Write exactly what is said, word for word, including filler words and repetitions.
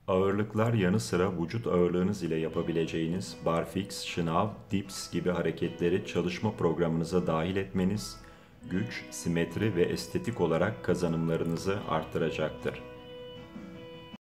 Ağırlıklar yanı sıra vücut ağırlığınız ile yapabileceğiniz barfix, şınav, dips gibi hareketleri çalışma programınıza dahil etmeniz, güç, simetri ve estetik olarak kazanımlarınızı arttıracaktır.